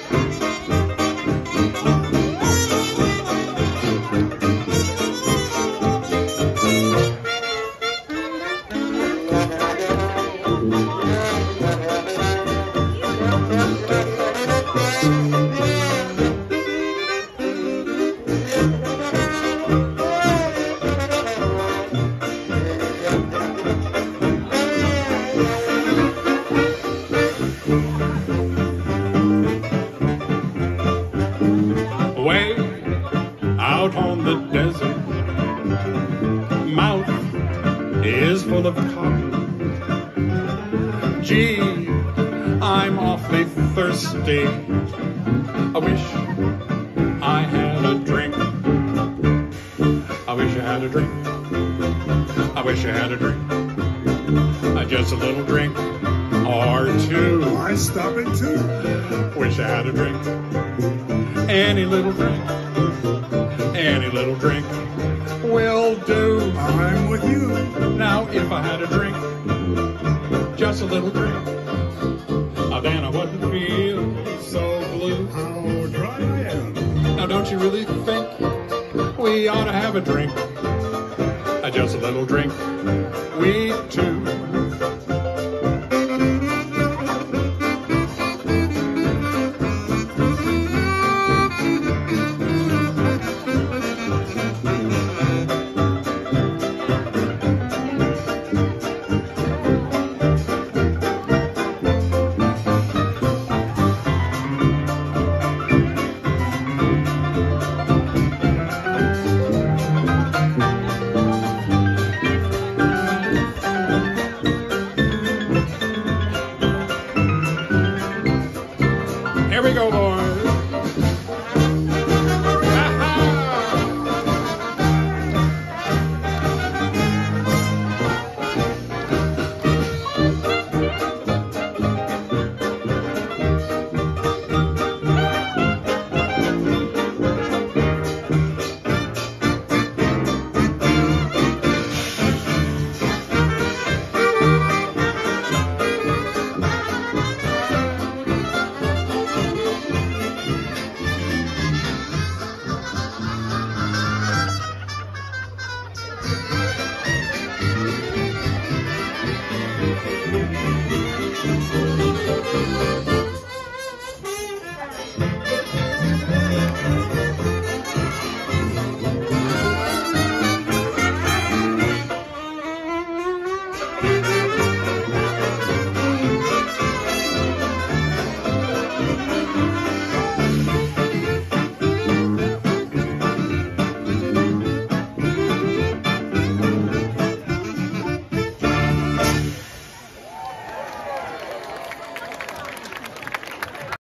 Way out on the desert, mouth is full of cotton. Gee, I'm awfully thirsty. I wish I had a drink. I wish I had a drink. I wish I had a drink. Just a little drink or two. I stop it too. Wish I had a drink. Any little drink. Any little drink will do. I'm with you. Now if I had a drink, just a little drink, then I wouldn't feel so blue. How dry I am. Now don't you really think we ought to have a drink? Just a little drink, we two. Here we go, boys.